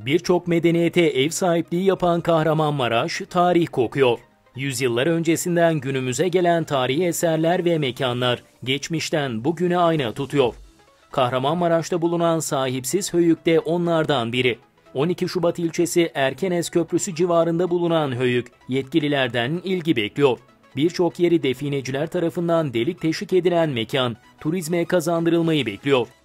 Birçok medeniyete ev sahipliği yapan Kahramanmaraş, tarih kokuyor. Yüzyıllar öncesinden günümüze gelen tarihi eserler ve mekanlar geçmişten bugüne ayna tutuyor. Kahramanmaraş'ta bulunan sahipsiz höyük de onlardan biri. 12 Şubat ilçesi Erkenes Köprüsü civarında bulunan höyük yetkililerden ilgi bekliyor. Birçok yeri defineciler tarafından delik teşvik edilen mekan turizme kazandırılmayı bekliyor.